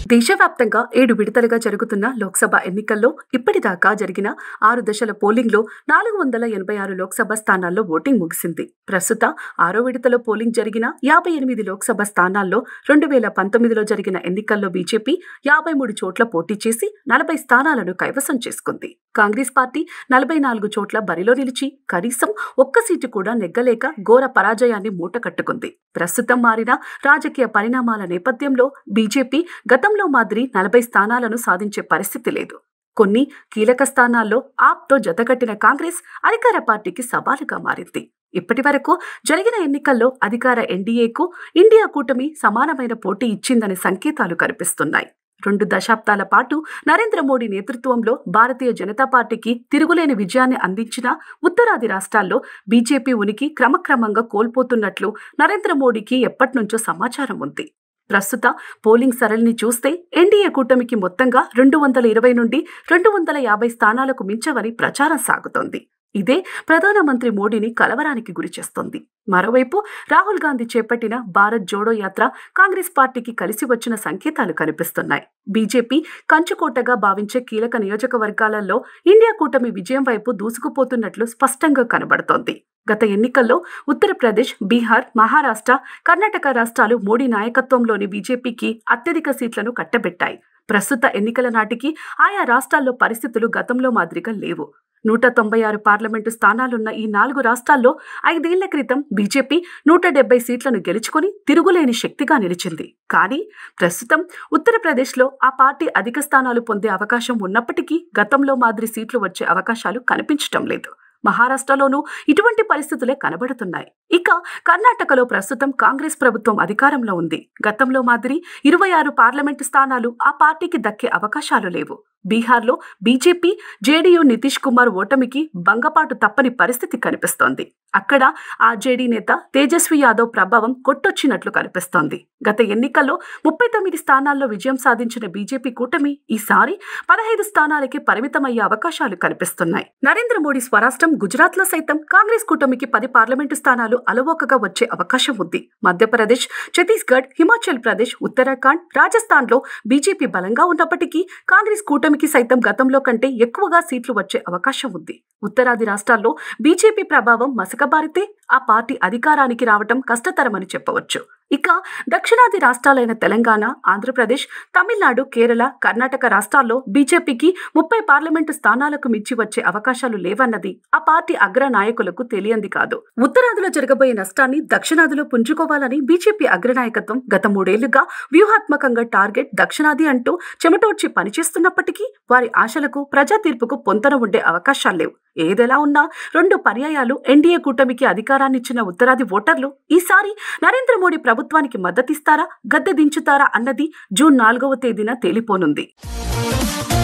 దేశవ్యాప్తంగా 7 విడతలుగా జరుగుతున్న లోక్సభ ఎన్నికల్లో ఇప్పటిదాకా జరిగిన 6 దశల పోలింగ్లో 486 లోక్సభ స్థానాల్లో ఓటింగ్ ముగిసింది. ప్రస్తుత 6వ విడతలో పోలింగ్ జరిగిన 58 లోక్సభ స్థానాల్లో 2019లో జరిగిన ఎన్నికల్లో బీజేపీ 53 చోట్ల పోటీ చేసి 40 స్థానాలను కైవసం చేసుకుంది. కాంగ్రెస్ పార్టీ 44 చోట్ల బరిలో నిలిచి కనీసం ఒక్క సీటు కూడా నెగ్గలేక ఘోర పరాజయాన్ని మూటకట్టుకుంది. ప్రస్తుతం మారిన రాజకీయ పరిణామాల నేపథ్యంలో బీజేపీ గతంలో మాదిరి 40 స్థానాలను సాధించే పరిస్థితి లేదు. కొన్ని కీలక స్థానాల్లో ఆప్తో జతకట్టిన కాంగ్రెస్ అధికార పార్టీకి సవాలుగా మారింది. ఇప్పటి వరకు జరిగిన ఎన్నికల్లో అధికార ఎన్డీఏకు ఇండియా కూటమి సమానమైన పోటీ ఇచ్చిందనే సంకేతాలు కనిపిస్తున్నాయి. 2 దశాబ్దాల పాటు నరేంద్ర మోడీ నేతృత్వంలో భారతీయ జనతా పార్టీకి తిరుగులేని విజయాన్ని అందించిన ఉత్తరాది రాష్ట్రాల్లో బీజేపీ ఉనికి క్రమక్రమంగా కోల్పోతున్నట్లు నరేంద్ర మోడీకి ఎప్పటినుంచో సమాచారం ఉంది. ప్రస్తుత పోలింగ్ సరళిని చూస్తే ఎన్డీఏ కూటమికి మొత్తంగా 220 నుండి 250 స్థానాలకు మించవని ప్రచారం సాగుతోంది. ఇదే ప్రధానమంత్రి మోడీని కలవరానికి గురిచేస్తోంది. మరోవైపు రాహుల్ గాంధీ చేపట్టిన భారత్ జోడో యాత్ర కాంగ్రెస్ పార్టీకి కలిసి వచ్చిన సంకేతాలు కనిపిస్తున్నాయి. బీజేపీ కంచుకోటగా భావించే కీలక నియోజకవర్గాలలో ఇండియా కూటమి విజయం వైపు దూసుకుపోతున్నట్లు స్పష్టంగా కనబడుతోంది. గత ఎన్నికల్లో ఉత్తరప్రదేశ్, బీహార్, మహారాష్ట్ర, కర్ణాటక రాష్ట్రాలు మోడీ నాయకత్వంలోని బీజేపీకి అత్యధిక సీట్లను కట్టబెట్టాయి. ప్రస్తుత ఎన్నికల నాటికి ఆయా రాష్ట్రాల్లో పరిస్థితులు గతంలో మాదిరిగా లేవు. 196 పార్లమెంటు స్థానాలున్న ఈ 4 రాష్ట్రాల్లో 5 ఏళ్ల క్రితం బీజేపీ 170 సీట్లను గెలుచుకుని తిరుగులేని శక్తిగా నిలిచింది. కానీ ప్రస్తుతం ఉత్తరప్రదేశ్లో ఆ పార్టీ అధిక స్థానాలు పొందే అవకాశం ఉన్నప్పటికీ గతంలో మాదిరి సీట్లు వచ్చే అవకాశాలు కనిపించటం లేదు. మహారాష్ట్రలోనూ ఇటువంటి పరిస్థితులే కనబడుతున్నాయి. ఇక కర్ణాటకలో ప్రస్తుతం కాంగ్రెస్ ప్రభుత్వం అధికారంలో ఉంది. గతంలో మాదిరి 26 పార్లమెంటు స్థానాలు ఆ పార్టీకి దక్కే అవకాశాలు లేవు. బీహార్లో బీజేపీ, జేడీయూ నితీష్ కుమార్ ఓటమికి భంగపాటు తప్పని పరిస్థితి కనిపిస్తోంది. అక్కడ ఆర్జేడీ నేత తేజస్వి యాదవ్ ప్రభావం కొట్టొచ్చినట్లు కనిపిస్తోంది. గత ఎన్నికల్లో 39 స్థానాల్లో విజయం సాధించిన బీజేపీ కూటమి ఈసారి 15 స్థానాలకే పరిమితమయ్యే అవకాశాలు కనిపిస్తున్నాయి. నరేంద్ర మోడీ స్వరాష్ట్రం గుజరాత్లో సైతం కాంగ్రెస్ కూటమికి 10 పార్లమెంటు స్థానాలు అలవోకగా వచ్చే అవకాశం ఉంది. మధ్యప్రదేశ్, ఛత్తీస్గఢ్, హిమాచల్ ప్రదేశ్, ఉత్తరాఖండ్, రాజస్థాన్లో బీజేపీ బలంగా ఉన్నప్పటికీ కాంగ్రెస్ కూటమికి సైతం గతంలో కంటే ఎక్కువగా సీట్లు వచ్చే అవకాశం ఉంది. ఉత్తరాది రాష్ట్రాల్లో బీజేపీ ప్రభావం మసకబారితే ఆ పార్టీ అధికారానికి రావటం కష్టతరమని చెప్పవచ్చు. ఇక దక్షిణాది రాష్ట్రాలైన తెలంగాణ, ఆంధ్రప్రదేశ్, తమిళనాడు, కేరళ, కర్ణాటక రాష్ట్రాల్లో బీజేపీకి 30 పార్లమెంటు స్థానాలకు మించి వచ్చే అవకాశాలు లేవన్నది ఆ పార్టీ అగ్ర నాయకులకు తెలియంది కాదు. ఉత్తరాదిలో జరగబోయే నష్టాన్ని దక్షిణాదిలో పుంజుకోవాలని బీజేపీ అగ్రనాయకత్వం గత 3 ఏళ్లుగా వ్యూహాత్మకంగా టార్గెట్ దక్షిణాది అంటూ చెమటోడ్చి పనిచేస్తున్నప్పటికీ వారి ఆశలకు, ప్రజా తీర్పుకు పొంతన ఉండే అవకాశాలు లేవు. ఏదెలా ఉన్నా 2 పర్యాయాలు ఎన్డీఏ కూటమికి అధికారాన్నిచ్చిన ఉత్తరాది ఓటర్లు ఈసారి నరేంద్ర మోడీ ప్రభుత్వానికి మద్దతిస్తారా, గద్దె దించుతారా అన్నది జూన్ 4వ తేదీన తేలిపోనుంది.